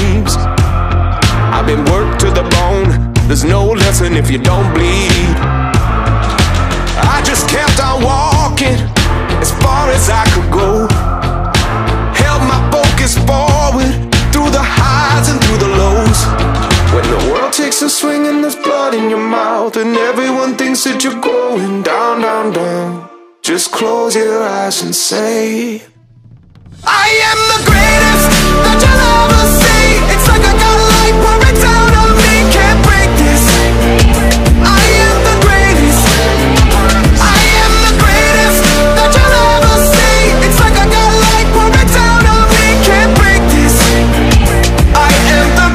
screams. I've been worked to the bone. There's no lesson if you don't bleed. I just kept on walking as far as I could go. Held my focus forward through the highs and through the lows. When the world takes a swing and there's blood in your mouth, and everyone thinks that you're going down, down, down, just close your eyes and say, I am the greatest that you'll ever see. It's like I got a light pouring down on me, can't break this. I am the greatest. I am the greatest that you'll ever see. It's like I got a light pouring down on me, can't break this. I am the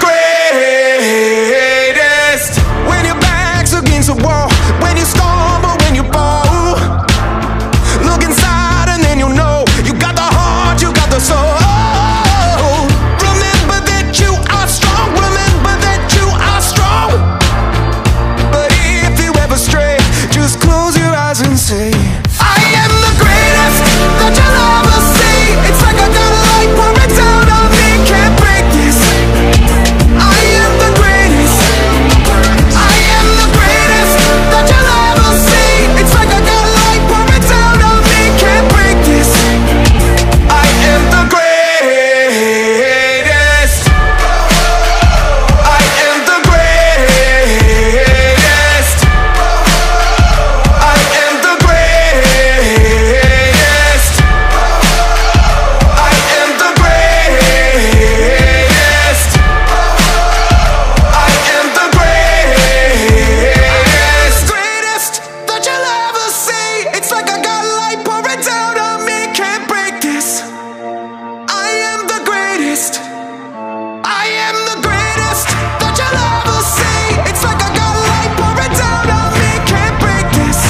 greatest. When your back's against the wall, when you stumble, when you fall, look inside and then you'll know you got the heart, you got the soul. Remember that you are strong, remember that you are strong. But if you ever stray, just close your eyes and say, I am the greatest that you'll ever see. It's like I got a light pouring down on me, can't break this. I am the greatest. I am the greatest that you'll ever see. It's like I got a light pouring down on me, can't break this. I am the greatest. I am the greatest. I am the greatest. I am the greatest. I am the greatest. Greatest that you'll ever see. It's like I got a light pouring down on me, can't break this. I am the greatest. I am the greatest that you'll ever see. It's like I got a light pouring down on me, can't break this.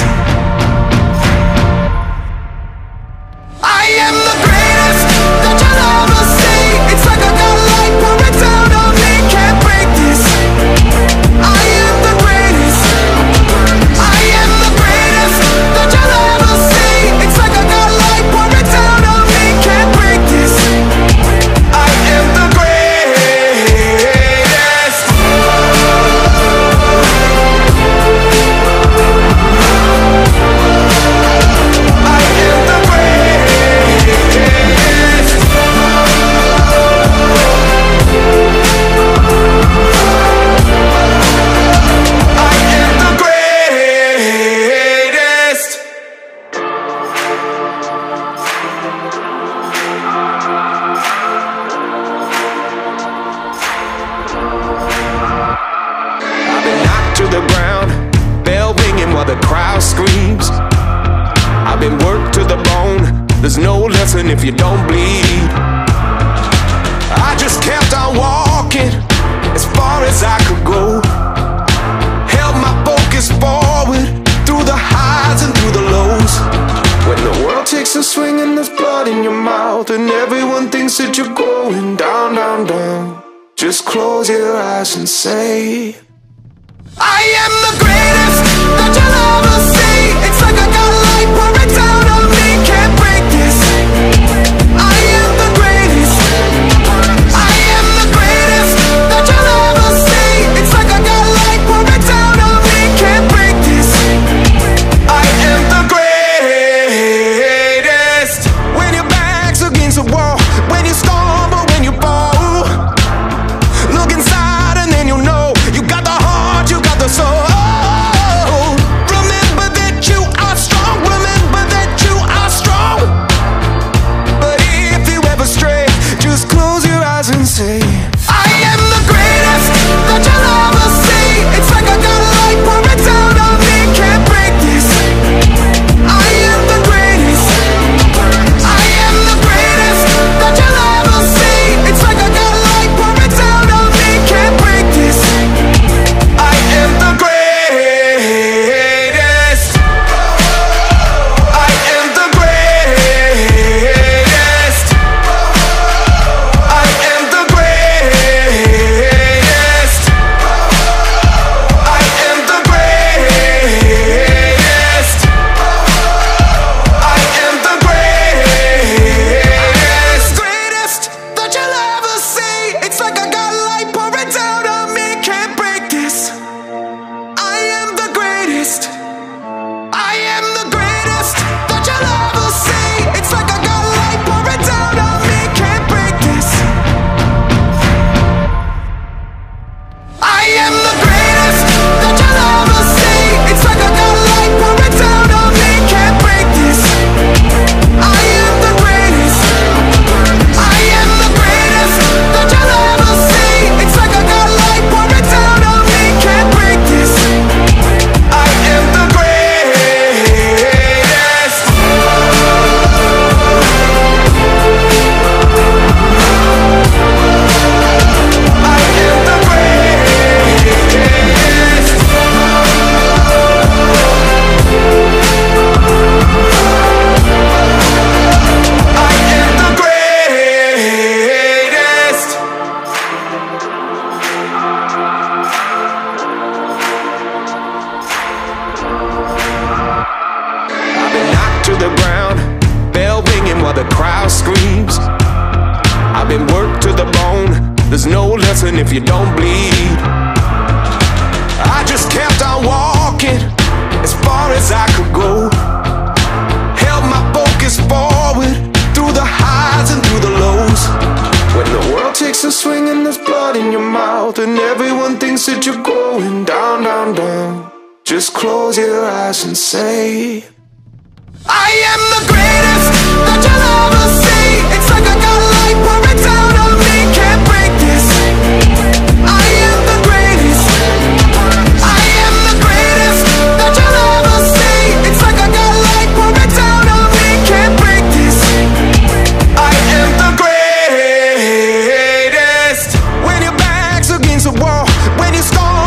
I am the greatest that you'll ever see. It's like I got a light pouring down on me, can't break this. I am the greatest. I am the greatest that you'll ever see. It's like I got a light pouring down on me, can't break this. I am the greatest. I am the greatest. I am the greatest. I've been knocked to the ground, bell ringing while the crowd screams. I've been worked to the bone. There's no lesson if you don't bleed. I just kept on walking as far as I could go. Held my focus forward through the highs and through the lows. When the world takes a swing and there's blood in your mouth, and everyone thinks that you're going down, down, down, just close your eyes and say, I am the greatest that you'll ever see. It's like I got a light pouring down on me, can't break this. I am the greatest. I am the greatest that you'll ever see. It's like I got a light pouring down on me, can't break this. I am the greatest. When your back's against the wall, when you stumble, when you fall, look inside and then you'll know you got the heart, you got the soul. Remember that you are strong, remember am the greatest that you'll ever see. It's like I got a light pouring down on me. Can't break this. I am the greatest. I am the greatest that you'll ever see. It's like I got a light pouring down on me. Can't break this. I am the greatest. To the ground, bell ringing while the crowd screams. I've been worked to the bone. There's no lesson if you don't bleed. I just kept on walking as far as I could go. Held my focus forward through the highs and through the lows. When the world takes a swing and there's blood in your mouth and everyone thinks that you're going down, down, down, just close your eyes and say, I am the greatest that you'll ever see. It's like I got a light pouring down on me. Can't break this. I am the greatest. I am the greatest that you'll ever see. It's like I got a light pouring down on me. Can't break this. I am the greatest. When your back's against the wall, when you're stoned